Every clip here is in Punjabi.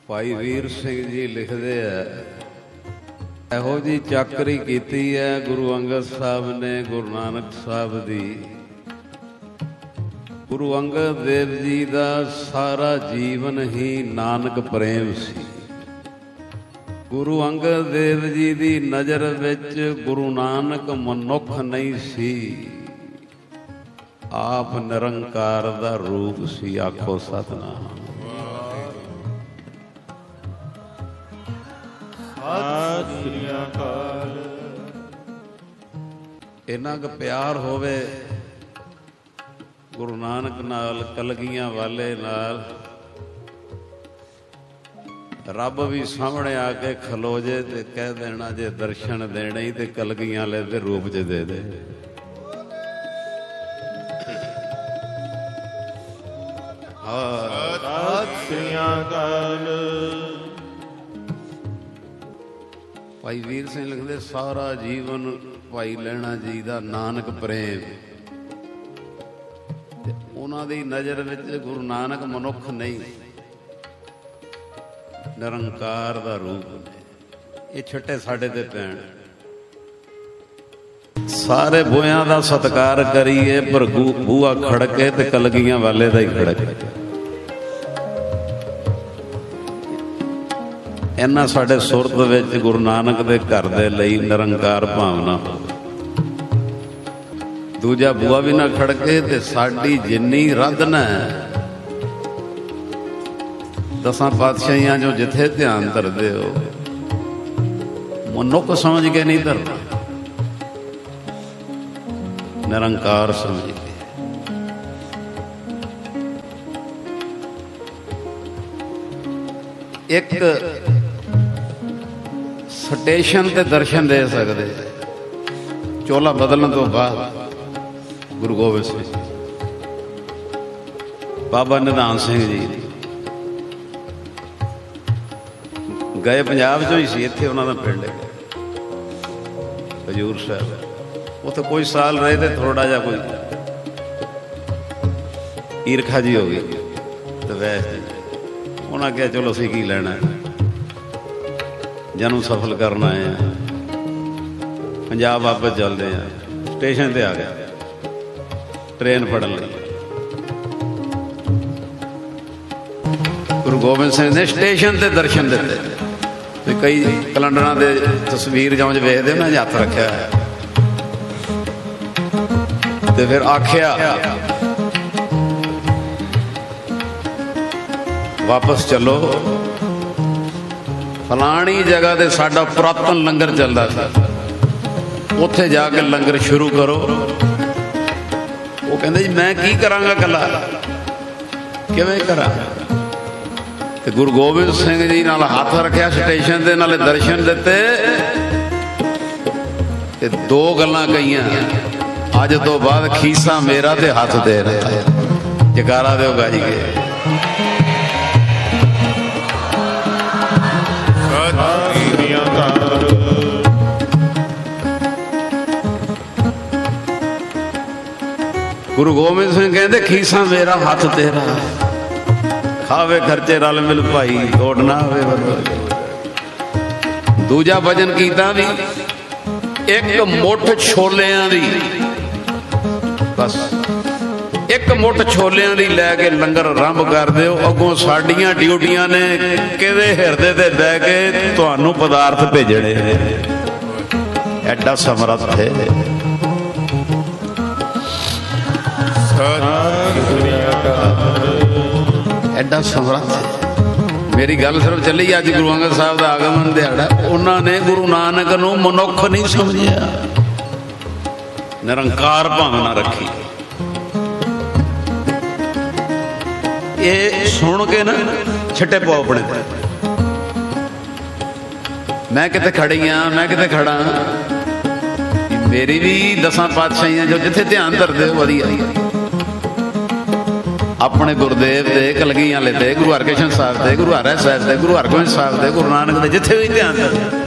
ਭਾਈ ਵੀਰ ਸਿੰਘ ਜੀ ਲਿਖਦੇ ਆ, ਇਹੋ ਜੀ ਚਾਕਰੀ ਕੀਤੀ ਹੈ ਗੁਰੂ ਅੰਗਦ ਸਾਹਿਬ ਨੇ ਗੁਰੂ ਨਾਨਕ ਸਾਹਿਬ ਦੀ। ਗੁਰੂ ਅੰਗਦ ਦੇਵ ਜੀ ਦਾ ਸਾਰਾ ਜੀਵਨ ਹੀ ਨਾਨਕ ਪ੍ਰੇਮ ਸੀ। ਗੁਰੂ ਅੰਗਦ ਦੇਵ ਜੀ ਦੀ ਨਜ਼ਰ ਵਿੱਚ ਗੁਰੂ ਨਾਨਕ ਮਨੁੱਖ ਨਹੀਂ ਸੀ, ਆਪ ਨਿਰੰਕਾਰ ਦਾ ਰੂਪ ਸੀ। ਆਖੋ ਸਤਿਨਾਮ। ਸਤਿ ਸ੍ਰੀ ਅਕਾਲ। ਇੰਨਾ ਕੁ ਪਿਆਰ ਹੋਵੇ ਗੁਰੂ ਨਾਨਕ ਨਾਲ, ਕਲਗੀਆਂ ਵਾਲੇ ਨਾਲ, ਰੱਬ ਵੀ ਸਾਹਮਣੇ ਆ ਕੇ ਖਲੋ ਜੇ ਤੇ ਕਹਿ ਦੇਣਾ ਜੇ ਦਰਸ਼ਨ ਦੇਣੇ ਹੀ ਤੇ ਕਲਗੀਆਂ ਵਾਲੇ ਦੇ ਰੂਪ 'ਚ ਦੇ ਦੇ। ਸਤਿ ਸ੍ਰੀ ਅਕਾਲ। ਭਾਈ ਵੀਰ ਸਿੰਘ ਲਿਖਦੇ, ਸਾਰਾ ਜੀਵਨ ਭਾਈ ਲਹਿਣਾ ਜੀ ਦਾ ਨਾਨਕ ਪ੍ਰੇਮ। ਤੇ ਉਹਨਾਂ ਦੀ ਨਜ਼ਰ ਵਿੱਚ ਗੁਰੂ ਨਾਨਕ ਮਨੁੱਖ ਨਹੀਂ, ਨਿਰੰਕਾਰ ਦਾ ਰੂਪ ਨੇ। ਇਹ ਛੱਟੇ ਸਾਡੇ ਤੇ ਪੈਣ। ਸਾਰੇ ਬੋਇਆਂ ਦਾ ਸਤਿਕਾਰ ਕਰੀਏ, ਪਰ ਬੂਆ ਖੜਕੇ ਤੇ ਕਲਗੀਆਂ ਵਾਲੇ ਦਾ ਹੀ ਖੜਕੇ। ਇਹਨਾਂ ਸਾਡੇ ਸੁਰਤ ਵਿੱਚ ਗੁਰੂ ਨਾਨਕ ਦੇ ਘਰ ਦੇ ਲਈ ਨਿਰੰਕਾਰ ਭਾਵਨਾ ਹੋਵੇ। ਦੂਜਾ ਬੂਆ ਵੀ ਨਾ ਖੜਕੇ ਤੇ ਸਾਡੀ ਜਿੰਨੀ ਰੱਦ ਨਾ ਦਸਾਂ ਪਾਤਸ਼ਾਹੀਆਂ ਜੋ ਜਿੱਥੇ ਧਿਆਨ ਧਰਦੇ ਹੋ, ਮਨੁੱਖ ਸਮਝ ਕੇ ਨਹੀਂ ਧਰਨਾ, ਨਿਰੰਕਾਰ ਸਮਝ ਕੇ। ਇੱਕ ਸਟੇਸ਼ਨ ਤੇ ਦਰਸ਼ਨ ਦੇ ਸਕਦੇ ਚੋਲਾ ਬਦਲਣ ਤੋਂ ਬਾਅਦ ਗੁਰੂ ਗੋਬਿੰਦ ਸਿੰਘ ਜੀ, ਬਾਬਾ ਨਿਧਾਨ ਸਿੰਘ ਜੀ ਗਏ ਪੰਜਾਬ ਚੋਂ ਹੀ ਸੀ। ਇੱਥੇ ਉਹਨਾਂ ਦਾ ਪਿੰਡ ਹੈ ਹਜ਼ੂਰ ਸਾਹਿਬ। ਉੱਥੇ ਕੋਈ ਸਾਲ ਰਹੇ ਤੇ ਥੋੜਾ ਜਿਹਾ ਕੋਈ ਈਰਖਾ ਜੀ ਹੋ ਗਈ ਤੇ ਵੈਸੇ ਉਹਨਾਂ ਕਿਹਾ ਚਲੋ ਅਸੀਂ ਕੀ ਲੈਣਾ, ਜਨਮ ਸਫਲ ਕਰਨ ਆਏ ਆ, ਪੰਜਾਬ ਵਾਪਸ ਚੱਲਦੇ ਆ। ਸਟੇਸ਼ਨ ਤੇ ਆ ਗਿਆ ਟ੍ਰੇਨ ਫੜਨ ਲਈ। ਗੁਰੂ ਗੋਬਿੰਦ ਸਿੰਘ ਨੇ ਸਟੇਸ਼ਨ ਤੇ ਦਰਸ਼ਨ ਦਿੱਤੇ। ਤੇ ਕਈ ਕੈਲੰਡਰਾਂ ਦੇ ਤਸਵੀਰ ਜਾਂ ਵੇਖਦੇ ਨਾ ਹੱਥ ਰੱਖਿਆ ਤੇ ਫਿਰ ਆਖਿਆ ਵਾਪਸ ਚੱਲੋ, ਫਲਾਣੀ ਜਗ੍ਹਾ ਤੇ ਸਾਡਾ ਪੁਰਾਤਨ ਲੰਗਰ ਚੱਲਦਾ ਸੀ, ਉੱਥੇ ਜਾ ਕੇ ਲੰਗਰ ਸ਼ੁਰੂ ਕਰੋ। ਉਹ ਕਹਿੰਦੇ ਜੀ ਮੈਂ ਕੀ ਕਰਾਂਗਾ ਇਕੱਲਾ, ਕਿਵੇਂ ਕਰਾਂ? ਤੇ ਗੁਰੂ ਗੋਬਿੰਦ ਸਿੰਘ ਜੀ ਨਾਲ ਹੱਥ ਰੱਖਿਆ ਸਟੇਸ਼ਨ ਦੇ, ਨਾਲੇ ਦਰਸ਼ਨ ਦਿੱਤੇ ਤੇ ਦੋ ਗੱਲਾਂ ਕਹੀਆਂ, ਅੱਜ ਤੋਂ ਬਾਅਦ ਖੀਸਾ ਮੇਰਾ ਤੇ ਹੱਥ ਦੇ ਰਿਹਾ। ਜਕਾਰਾ ਦਿਓ ਗਾਜੀ ਕੇ। ਗੁਰੂ ਗੋਬਿੰਦ ਸਿੰਘ ਕਹਿੰਦੇ ਖੀਸਾ ਮੇਰਾ ਹੱਥ ਤੇਰਾ, ਖਾਵੇ ਖਰਚੇ ਰਲ ਮਿਲ ਭਾਈ, ਤੋੜ ਨਾ ਹੋਵੇ। ਦੂਜਾ ਭਜਨ ਕੀਤਾ ਵੀ, ਇੱਕ ਮੁੱਠ ਛੋਲਿਆਂ ਦੀ, ਬਸ ਇੱਕ ਮੁੱਠ ਛੋਲਿਆਂ ਦੀ ਲੈ ਕੇ ਲੰਗਰ ਆਰੰਭ ਕਰ ਦਿਓ। ਅੱਗੋਂ ਸਾਡੀਆਂ ਡਿਊਟੀਆਂ ਨੇ ਕਿਹਦੇ ਹਿਰਦੇ ਤੇ ਬਹਿ ਕੇ ਤੁਹਾਨੂੰ ਪਦਾਰਥ ਭੇਜਣੇ। ਐਡਾ ਸਮਰੱਥ ਹੈ। ਐਡਾ ਸਮਰੱਥ। ਮੇਰੀ ਗੱਲ ਸਿਰਫ ਚੱਲੀ, ਅੱਜ ਗੁਰੂ ਅੰਗਦ ਸਾਹਿਬ ਦਾ ਆਗਮਨ ਦਿਹਾੜਾ, ਉਹਨਾਂ ਨੇ ਗੁਰੂ ਨਾਨਕ ਨੂੰ ਮਨੁੱਖ ਨਹੀਂ ਸਮਝਿਆ, ਨਿਰੰਕਾਰ ਭਾਵਨਾ ਰੱਖੀ। ਇਹ ਸੁਣ ਕੇ ਨਾ ਛੱਟੇ ਪਾਓ ਆਪਣੇ ਤੇ। ਮੈਂ ਕਿਤੇ ਖੜੀ ਆ, ਮੈਂ ਕਿਤੇ ਖੜਾ, ਮੇਰੀ ਵੀ ਦਸਾਂ ਪਾਤਸ਼ਾਹੀਆਂ ਜੋ ਜਿੱਥੇ ਧਿਆਨ ਧਰਦੇ ਹੋ ਵਧੀਆ। ਆਪਣੇ ਗੁਰਦੇਵ ਦੇ, ਕਲਗੀਆਂ ਵਾਲੇ ਦੇ, ਗੁਰੂ ਹਰਕ੍ਰਿਸ਼ਨ ਸਾਹਿਬ ਦੇ, ਗੁਰੂ ਹਰਿ ਸਾਹਿਬ ਦੇ, ਗੁਰੂ ਹਰਗੋਬਿੰਦ ਸਾਹਿਬ ਦੇ, ਗੁਰੂ ਨਾਨਕ ਦੇ, ਜਿੱਥੇ ਵੀ ਧਿਆਨ ਧਰਦੇ।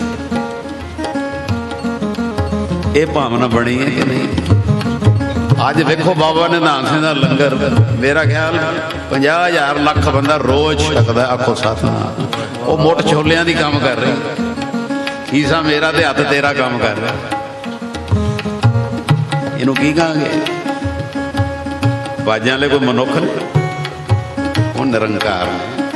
ਇਹ ਭਾਵਨਾ ਬਣੀ ਹੈ ਕਿ ਨਹੀਂ? ਅੱਜ ਵੇਖੋ ਬਾਬਾ ਨਿਧਾਨ ਸਿੰਘ ਦਾ ਲੰਗਰ, ਮੇਰਾ ਖਿਆਲ 50,000 ਲੱਖ ਬੰਦਾ ਰੋਜ਼ ਛਕਦਾ। ਆਖੋ ਸਤਿਨਾਮ। ਉਹ ਮੁੱਠ ਛੋਲਿਆਂ ਦੀ ਕੰਮ ਕਰ ਰਹੀ। ਈਸਾ ਮੇਰਾ ਤੇ ਹੱਥ ਤੇਰਾ ਕੰਮ ਕਰ ਰਿਹਾ। ਇਹਨੂੰ ਕੀ ਕਹਾਂਗੇ? ਬਾਜਾਂ ਵਾਲੇ ਕੋਈ ਮਨੁੱਖ ਨੇ? ਉਹ ਨਿਰੰਕਾਰ ਨੇ।